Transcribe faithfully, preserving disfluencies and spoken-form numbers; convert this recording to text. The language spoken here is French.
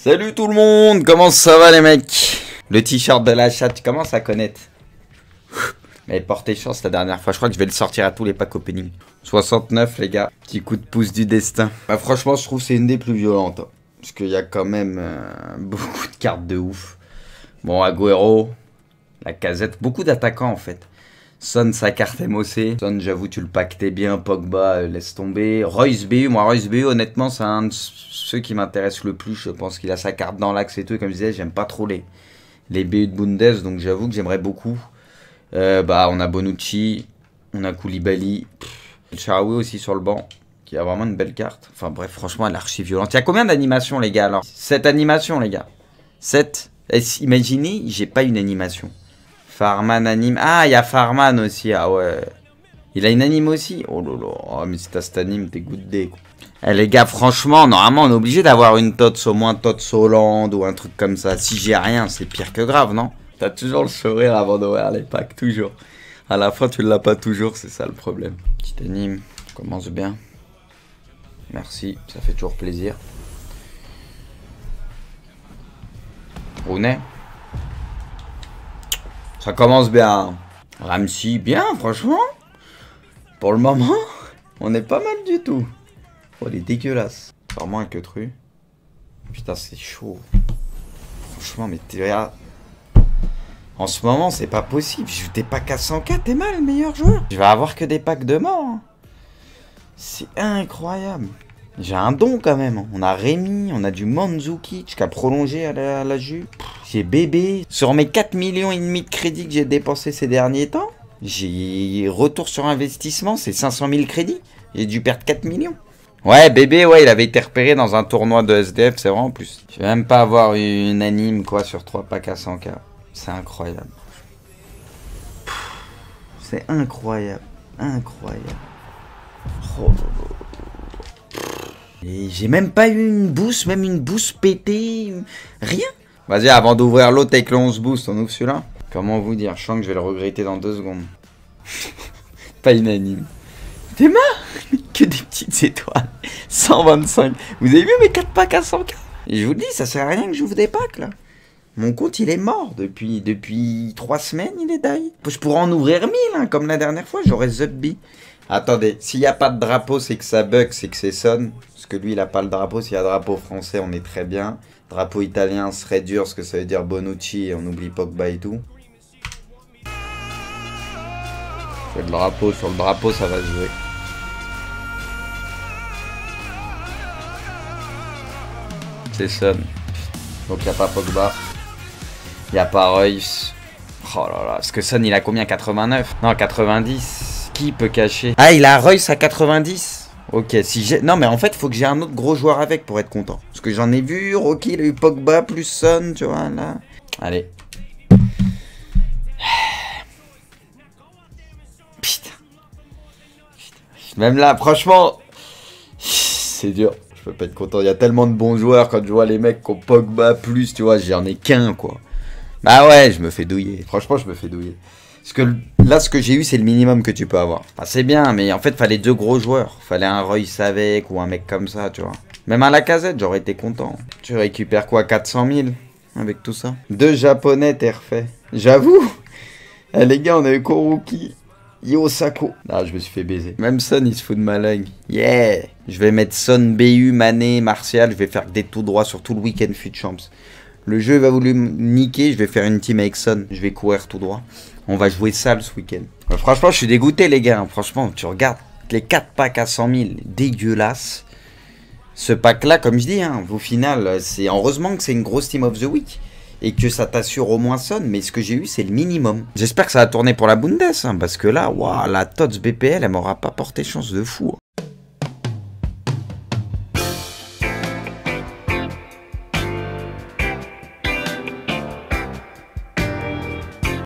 Salut tout le monde, comment ça va les mecs? Le t-shirt de la chatte, tu commences à connaître. Mais portez chance la dernière fois, je crois que je vais le sortir à tous les packs opening. soixante-neuf les gars, petit coup de pouce du destin. Bah franchement je trouve que c'est une des plus violentes. Hein, parce qu'il y a quand même euh, beaucoup de cartes de ouf. Bon, Agüero, la casette, beaucoup d'attaquants en fait. Son, sa carte M O C. Son, j'avoue, tu le pactais bien. Pogba, euh, laisse tomber. Royce B U, moi, Royce B U, honnêtement, c'est un de ceux qui m'intéressent le plus. Je pense qu'il a sa carte dans l'axe et tout. Et comme je disais, j'aime pas trop les, les B U de Bundes. Donc, j'avoue que j'aimerais beaucoup. Euh, bah, on a Bonucci. On a Koulibaly. Shaarawy aussi sur le banc. Qui a vraiment une belle carte. Enfin, bref, franchement, elle est archi violente. Il y a combien d'animations, les gars, alors? sept animations, les gars. sept. Imaginez, j'ai pas une animation. Farman anime. Ah, il y a Farman aussi. Ah ouais. Il a une anime aussi. Oh là là. Oh, mais si t'as cette anime, t'es good day, quoi. Eh les gars, franchement, normalement, on est obligé d'avoir une Tots, au moins Tots Hollande ou un truc comme ça. Si j'ai rien, c'est pire que grave, non? T'as toujours le sourire avant d'ouvrir les packs, toujours. À la fin, tu l'as pas toujours, c'est ça le problème. Petite anime, commence bien. Merci, ça fait toujours plaisir. Rooney. Ça commence bien. Ramsey, bien, franchement. Pour le moment, on est pas mal du tout. Oh, il est dégueulasse. Vraiment un queutru. Putain, c'est chaud. Franchement, mais t'es là. En ce moment, c'est pas possible. Je t'ai pas qu'à cent K, t'es mal, le meilleur joueur. Je vais avoir que des packs de mort. Hein. C'est incroyable. J'ai un don quand même. On a Rémi, on a du Mandzukic qui a prolongé à la, à la Juve. J'ai Bébé. Sur mes quatre millions et demi de crédits que j'ai dépensé ces derniers temps, j'ai retour sur investissement, c'est cinq cent mille crédits. J'ai dû perdre quatre millions. Ouais, Bébé, ouais, il avait été repéré dans un tournoi de S D F, c'est vrai en plus. Je vais même pas avoir une anime quoi sur trois packs à cent K. C'est incroyable. C'est incroyable. Incroyable. Oh, et j'ai même pas eu une boost, même une boost pétée, rien. Vas-y, avant d'ouvrir l'autre avec le onze boost, on ouvre celui-là. Comment vous dire, je sens que je vais le regretter dans deux secondes. Pas unanime. T'es marre? Que des petites étoiles. cent vingt-cinq. Vous avez vu mes quatre packs à cent K? Et je vous le dis, ça sert à rien que j'ouvre des packs là. Mon compte il est mort depuis depuis trois semaines, il est die. Je pourrais en ouvrir mille, hein, comme la dernière fois, j'aurais Zubby. Attendez, s'il n'y a pas de drapeau, c'est que ça bug, c'est que c'est Son. Parce que lui, il n'a pas le drapeau. S'il y a drapeau français, on est très bien. Drapeau italien serait dur, parce que ça veut dire Bonucci et on oublie Pogba et tout. Le drapeau, sur le drapeau, ça va se jouer. C'est Son. Donc il n'y a pas Pogba. Il n'y a pas Royce. Oh là là, parce que Son, il a combien? quatre-vingt-neuf? Non, quatre-vingt-dix. Qui peut cacher? Ah, il a Royce à quatre-vingt-dix. Ok, si j'ai... Non, mais en fait, faut que j'ai un autre gros joueur avec pour être content. Parce que j'en ai vu, Rocky, il a eu Pogba plus Son, tu vois, là. Allez. Putain. Même là, franchement, c'est dur. Je peux pas être content. Il y a tellement de bons joueurs quand je vois les mecs qui ont Pogba plus, tu vois, j'en ai qu'un, quoi. Bah ouais, je me fais douiller. Franchement, je me fais douiller. Parce que là, ce que j'ai eu, c'est le minimum que tu peux avoir. Enfin, c'est bien, mais en fait, fallait deux gros joueurs. Fallait un Royce avec ou un mec comme ça, tu vois. Même un Lacazette, j'aurais été content. Tu récupères quoi, quatre cent mille avec tout ça? Deux Japonais, t'es refait. J'avoue. Eh, les gars, on a eu Kuruki. Yo Sako. Ah, je me suis fait baiser. Même Son, il se fout de ma langue. Yeah. Je vais mettre Son, B U, Mané, Martial. Je vais faire des tout droits sur tout le week-end Fut Champs. Le jeu va vouloir me niquer. Je vais faire une team avec Son. Je vais courir tout droit. On va jouer sale ce week-end. Euh, franchement, je suis dégoûté, les gars. Franchement, tu regardes les quatre packs à cent mille. Dégueulasse. Ce pack-là, comme je dis, hein, au final, c'est heureusement que c'est une grosse team of the week. Et que ça t'assure au moins Son. Mais ce que j'ai eu, c'est le minimum. J'espère que ça va tourner pour la Bundes. Hein, parce que là, waouh, la Tots B P L, elle m'aura pas porté chance de fou.